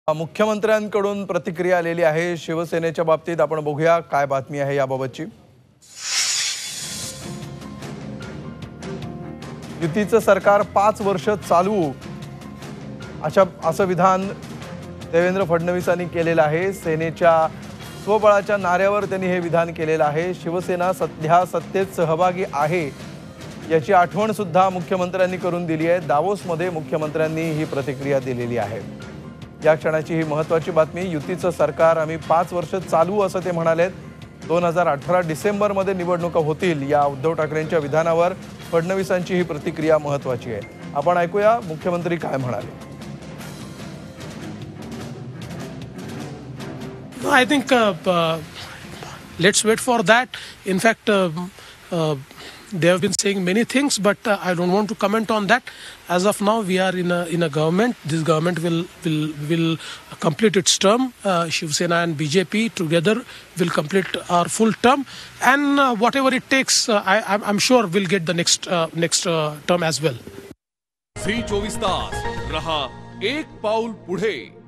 मुख्यमंत्र्यांकडून प्रतिक्रिया आलेली आहे शिवसेनेच्या बाबतीत. आपण बघूया काय बातमी आहे याबाबतची. युतीचं सरकार 5 वर्ष चालवू असं विधान देवेंद्र फडणवीसांनी केलेलं आहे. सेनेच्या स्वबळाच्या नाऱ्यावर त्यांनी हे विधान केलेलं आहे. शिवसेना सध्या सत्तेत सहभागी आहे याची आठवण सुद्धा मुख्यमंत्र्यांनी करून दिली आहे. दावोसमध्ये मुख्यमंत्र्यांनी ही प्रतिक्रिया दिलेली आहे. या क्षणाची ही महत्त्वाची बातमी. युतीचं सरकार आम्ही 5 वर्ष चालवू असं ते म्हणालेत. 2018 डिसेंबरमध्ये निवडणुका होतील या उद्धव ठाकरेंच्या विधानावर फडणवीसांची ही प्रतिक्रिया महत्त्वाची आहे. आपण ऐकूया मुख्यमंत्री काय म्हणाले. I think let's wait for that. In fact, they have been saying many things, but I don't want to comment on that. As of now, we are in a government. This government will complete its term. Shiv Sena and BJP together will complete our full term, and whatever it takes, I'm sure we'll get the next term as well. Free 24 तास रहा एक पाऊल पुढे.